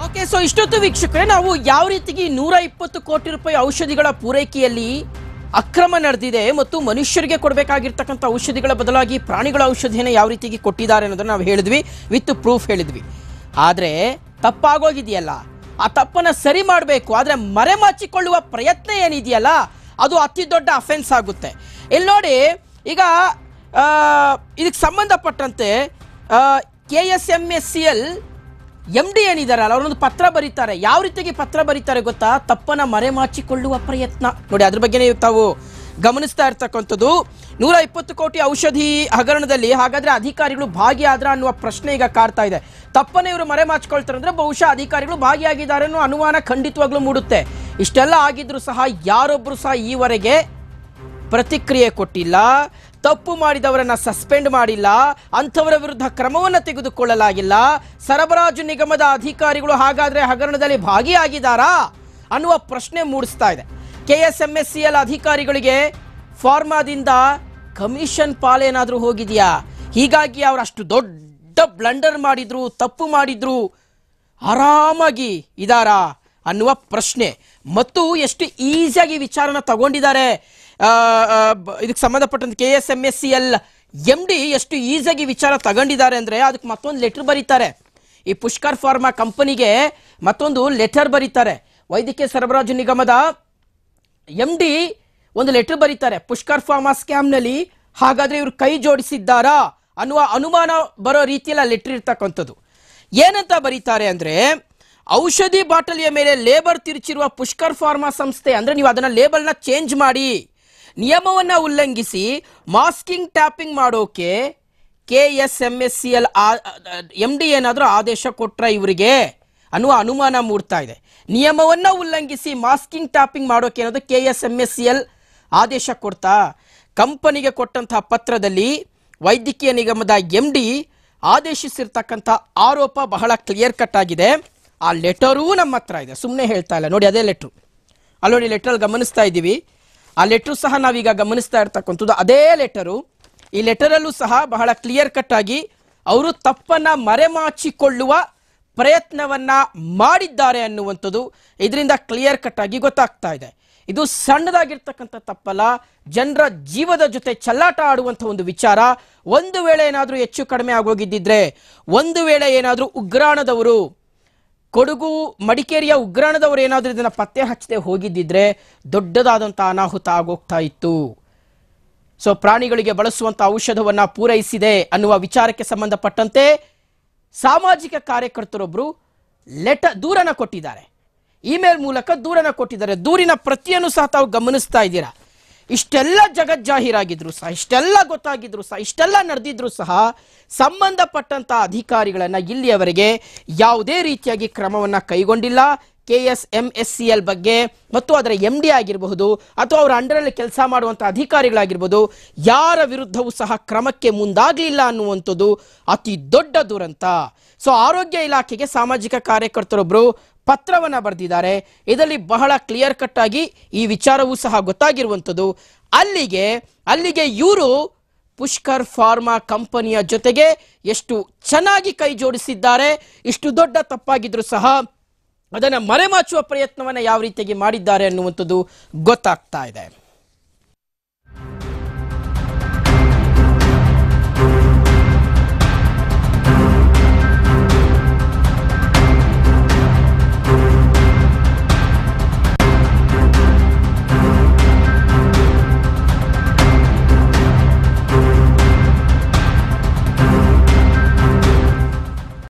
Okay, so ಇಷ್ಟೊತ್ತು ವೀಕ್ಷಕರೇ ನಾವು ಯಾವ ರೀತಿಗೆ 120 ಕೋಟಿ ರೂಪಾಯಿ ಔಷಧಿಗಳ ಪೂರೈಕೆಯಲ್ಲಿ ಅಕ್ರಮ ನಡೆದಿದೆ ಮತ್ತು ಮನುಷ್ಯರಿಗೆ ಕೊಡಬೇಕಾಗಿರ್ತಕ್ಕಂಥ ಔಷಧಿಗಳ ಬದಲಾಗಿ ಪ್ರಾಣಿಗಳ ಔಷಧಿಯನ್ನು ಯಾವ ರೀತಿಗೆ ಕೊಟ್ಟಿದ್ದಾರೆ ಅನ್ನೋದನ್ನ ನಾವು ಹೇಳಿದ್ವಿ, ವಿತ್ ಪ್ರೂಫ್ ಹೇಳಿದ್ವಿ. ಆದರೆ ತಪ್ಪಾಗೋಗಿದೆಯಲ್ಲ, ಆ ತಪ್ಪನ್ನು ಸರಿ ಮಾಡಬೇಕು. ಆದರೆ ಮರೆಮಾಚಿಕೊಳ್ಳುವ ಪ್ರಯತ್ನ ಏನಿದೆಯಲ್ಲ ಅದು ಅತಿ ದೊಡ್ಡ ಅಫೆನ್ಸ್ ಆಗುತ್ತೆ. ಇಲ್ಲಿ ನೋಡಿ, ಈಗ ಇದಕ್ಕೆ ಸಂಬಂಧಪಟ್ಟಂತೆ KSMSCL MD ಏನಿದಾರಲ್ಲ ಅವರೊಂದು ಪತ್ರ ಬರೀತಾರೆ. ಯಾವ ರೀತಿಗೆ ಪತ್ರ ಬರೀತಾರೆ ಗೊತ್ತಾ? ತಪ್ಪನ್ನ ಮರೆಮಾಚಿಕೊಳ್ಳುವ ಪ್ರಯತ್ನ. ನೋಡಿ, ಅದ್ರ ಬಗ್ಗೆ ತಾವು ಗಮನಿಸ್ತಾ ಇರ್ತಕ್ಕಂಥದ್ದು. 120 ಕೋಟಿ ಔಷಧಿ ಹಗರಣದಲ್ಲಿ ಹಾಗಾದ್ರೆ ಅಧಿಕಾರಿಗಳು ಭಾಗಿಯಾದ್ರ ಅನ್ನುವ ಪ್ರಶ್ನೆ ಈಗ ಕಾಡ್ತಾ ಇದೆ. ತಪ್ಪನ್ನ ಇವರು ಮರೆಮಾಚಿಕೊಳ್ತಾರೆ ಅಂದ್ರೆ ಬಹುಶಃ ಅಧಿಕಾರಿಗಳು ಭಾಗಿಯಾಗಿದ್ದಾರೆ ಅನ್ನೋ ಅನುಮಾನ ಖಂಡಿತವಾಗ್ಲೂ ಮೂಡುತ್ತೆ. ಇಷ್ಟೆಲ್ಲ ಆಗಿದ್ರು ಸಹ ಯಾರೊಬ್ರು ಸಹ ಈವರೆಗೆ ಪ್ರತಿಕ್ರಿಯೆ ಕೊಟ್ಟಿಲ್ಲ, ತಪ್ಪು ಮಾಡಿದವರನ್ನ ಸಸ್ಪೆಂಡ್ ಮಾಡಿಲ್ಲ, ಅಂಥವರ ವಿರುದ್ಧ ಕ್ರಮವನ್ನು ತೆಗೆದುಕೊಳ್ಳಲಾಗಿಲ್ಲ. ಸರಬರಾಜು ನಿಗಮದ ಅಧಿಕಾರಿಗಳು ಹಾಗಾದ್ರೆ ಹಗರಣದಲ್ಲಿ ಭಾಗಿಯಾಗಿದ್ದಾರಾ ಅನ್ನುವ ಪ್ರಶ್ನೆ ಮೂಡಿಸ್ತಾ ಇದೆ. KSMSCL ಅಧಿಕಾರಿಗಳಿಗೆ ಫಾರ್ಮಾದಿಂದ ಕಮಿಷನ್ ಪಾಲೇನಾದ್ರೂ ಹೋಗಿದೆಯಾ? ಹೀಗಾಗಿ ಅವರು ಅಷ್ಟು ದೊಡ್ಡ ಬ್ಲಂಡರ್ ಮಾಡಿದ್ರು, ತಪ್ಪು ಮಾಡಿದ್ರು, ಆರಾಮಾಗಿ ಇದಾರಾ ಅನ್ನುವ ಪ್ರಶ್ನೆ. ಮತ್ತು ಎಷ್ಟು ಈಸಿಯಾಗಿ ವಿಚಾರನ ತಗೊಂಡಿದ್ದಾರೆ ಇದಕ್ಕೆ ಸಂಬಂಧಪಟ್ಟಂತೆ KSMSCL MD ಎಷ್ಟು ಈಸಿಯಾಗಿ ವಿಚಾರ ತಗೊಂಡಿದ್ದಾರೆ ಅಂದರೆ ಅದಕ್ಕೆ ಮತ್ತೊಂದು ಲೆಟರ್ ಬರೀತಾರೆ. ಈ ಪುಷ್ಕರ್ ಫಾರ್ಮಾ ಕಂಪನಿಗೆ ಮತ್ತೊಂದು ಲೆಟರ್ ಬರೀತಾರೆ. ವೈದ್ಯಕೀಯ ಸರಬರಾಜು ನಿಗಮದ MD ಒಂದು ಲೆಟರ್ ಬರೀತಾರೆ. ಪುಷ್ಕರ್ ಫಾರ್ಮಾ ಸ್ಕ್ಯಾಮ್ನಲ್ಲಿ ಹಾಗಾದ್ರೆ ಇವರು ಕೈ ಜೋಡಿಸಿದ್ದಾರಾ ಅನ್ನುವ ಅನುಮಾನ ಬರೋ ರೀತಿಯಲ್ಲಿ ಲೆಟರ್ ಇರ್ತಕ್ಕಂಥದ್ದು. ಏನಂತ ಬರೀತಾರೆ ಅಂದರೆ, ಔಷಧಿ ಬಾಟಲಿಯ ಮೇಲೆ ಲೇಬಲ್ ತಿರುಚಿರುವ ಪುಷ್ಕರ್ ಫಾರ್ಮಾ ಸಂಸ್ಥೆ, ಅಂದರೆ ನೀವು ಅದನ್ನ ಲೇಬಲ್ನ ಚೇಂಜ್ ಮಾಡಿ ನಿಯಮವನ್ನ ಉಲ್ಲಂಘಿಸಿ ಮಾಸ್ಕಿಂಗ್ ಟ್ಯಾಪಿಂಗ್ ಮಾಡೋಕೆ KSMSCL MD ಏನಾದರೂ ಆದೇಶ ಕೊಟ್ರ ಇವರಿಗೆ ಅನ್ನುವ ಅನುಮಾನ ಮೂಡ್ತಾ ಇದೆ. ನಿಯಮವನ್ನ ಉಲ್ಲಂಘಿಸಿ ಮಾಸ್ಕಿಂಗ್ ಟ್ಯಾಪಿಂಗ್ ಮಾಡೋಕೆ ಅನ್ನೋದು KSMSCL ಆದೇಶ ಕೊಡ್ತಾ? ಕಂಪನಿಗೆ ಕೊಟ್ಟಂತಹ ಪತ್ರದಲ್ಲಿ ವೈದ್ಯಕೀಯ ನಿಗಮದ MD ಆದೇಶಿಸಿರ್ತಕ್ಕಂಥ ಆರೋಪ ಬಹಳ ಕ್ಲಿಯರ್ ಕಟ್ ಆಗಿದೆ. ಆ ಲೆಟರೂ ನಮ್ಮ ಹತ್ರ ಇದೆ, ಸುಮ್ಮನೆ ಹೇಳ್ತಾ ಇಲ್ಲ. ನೋಡಿ, ಅದೇ ಲೆಟ್ರು ಅಲ್ಲಿ ನೋಡಿ, ಲೆಟರ್ ಗಮನಿಸ್ತಾ ಇದ್ದೀವಿ. ಆ ಲೆಟ್ರು ಸಹ ನಾವೀಗ ಗಮನಿಸ್ತಾ ಇರ್ತಕ್ಕಂಥದ್ದು ಅದೇ ಲೆಟರು. ಈ ಲೆಟರಲ್ಲೂ ಸಹ ಬಹಳ ಕ್ಲಿಯರ್ ಕಟ್ ಆಗಿ ಅವರು ತಪ್ಪನ್ನ ಮರೆಮಾಚಿಕೊಳ್ಳುವ ಪ್ರಯತ್ನವನ್ನ ಮಾಡಿದ್ದಾರೆ ಅನ್ನುವಂಥದ್ದು ಇದರಿಂದ ಕ್ಲಿಯರ್ ಕಟ್ ಆಗಿ ಗೊತ್ತಾಗ್ತಾ ಇದೆ. ಇದು ಸಣ್ಣದಾಗಿರ್ತಕ್ಕಂಥ ತಪ್ಪಲ್ಲ, ಜನರ ಜೀವದ ಜೊತೆ ಚೆಲ್ಲಾಟ ಆಡುವಂಥ ಒಂದು ವಿಚಾರ. ಒಂದು ವೇಳೆ ಏನಾದರೂ ಹೆಚ್ಚು ಕಡಿಮೆ ಆಗೋಗಿದ್ದಿದ್ರೆ, ಒಂದು ವೇಳೆ ಏನಾದರೂ ಉಗ್ರಾಣದವರು, ಕೊಡಗು ಮಡಿಕೇರಿಯ ಉಗ್ರಾಣದವರು ಏನಾದರೂ ಇದನ್ನು ಪತ್ತೆ ಹಚ್ಚದೆ ಹೋಗಿದ್ದಿದ್ರೆ ದೊಡ್ಡದಾದಂಥ ಅನಾಹುತ ಆಗೋಗ್ತಾ ಇತ್ತು. ಸೊ ಪ್ರಾಣಿಗಳಿಗೆ ಬಳಸುವಂಥ ಔಷಧವನ್ನ ಪೂರೈಸಿದೆ ಅನ್ನುವ ವಿಚಾರಕ್ಕೆ ಸಂಬಂಧಪಟ್ಟಂತೆ ಸಾಮಾಜಿಕ ಕಾರ್ಯಕರ್ತರೊಬ್ಬರು ದೂರನ ಕೊಟ್ಟಿದ್ದಾರೆ, ಇಮೇಲ್ ಮೂಲಕ ದೂರನ ಕೊಟ್ಟಿದ್ದಾರೆ. ದೂರಿನ ಪ್ರತಿಯನ್ನು ಸಹ ತಾವು ಗಮನಿಸ್ತಾ ಇದ್ದೀರಾ. ಇಷ್ಟೆಲ್ಲ ಜಗಜ್ಜಾಹೀರಾಗಿದ್ರು ಸಹ, ಇಷ್ಟೆಲ್ಲ ಗೊತ್ತಾಗಿದ್ರು ಸಹ, ಇಷ್ಟೆಲ್ಲ ನಡೆದಿದ್ರು ಸಹ ಸಂಬಂಧಪಟ್ಟಂತ ಅಧಿಕಾರಿಗಳನ್ನ ಇಲ್ಲಿಯವರೆಗೆ ಯಾವುದೇ ರೀತಿಯಾಗಿ ಕ್ರಮವನ್ನ ಕೈಗೊಂಡಿಲ್ಲ. KSMSCL ಬಗ್ಗೆ ಮತ್ತು ಅದರ MD ಆಗಿರಬಹುದು ಅಥವಾ ಅವರ ಅಂಡರಲ್ಲಿ ಕೆಲಸ ಮಾಡುವಂಥ ಅಧಿಕಾರಿಗಳಾಗಿರ್ಬೋದು, ಯಾರ ವಿರುದ್ಧವೂ ಸಹ ಕ್ರಮಕ್ಕೆ ಮುಂದಾಗಲಿಲ್ಲ ಅನ್ನುವಂಥದ್ದು ಅತಿ ದೊಡ್ಡ ದುರಂತ. ಸೊ ಆರೋಗ್ಯ ಇಲಾಖೆಗೆ ಸಾಮಾಜಿಕ ಕಾರ್ಯಕರ್ತರೊಬ್ಬರು ಪತ್ರವನ್ನ ಬರೆದಿದ್ದಾರೆ. ಇದರಲ್ಲಿ ಬಹಳ ಕ್ಲಿಯರ್ ಕಟ್ ಆಗಿ ಈ ವಿಚಾರವೂ ಸಹ ಗೊತ್ತಾಗಿರುವಂಥದ್ದು. ಅಲ್ಲಿಗೆ ಇವರು ಪುಷ್ಕರ್ ಫಾರ್ಮಾ ಕಂಪನಿಯ ಜೊತೆಗೆ ಎಷ್ಟು ಚೆನ್ನಾಗಿ ಕೈ ಜೋಡಿಸಿದ್ದಾರೆ. ಇಷ್ಟು ದೊಡ್ಡ ತಪ್ಪಾಗಿದ್ರು ಸಹ ಅದನ್ನು ಮರೆಮಾಚುವ ಪ್ರಯತ್ನವನ್ನ ಯಾವ ರೀತಿಯಾಗಿ ಮಾಡಿದ್ದಾರೆ ಅನ್ನುವಂಥದ್ದು ಗೊತ್ತಾಗ್ತಾ ಇದೆ.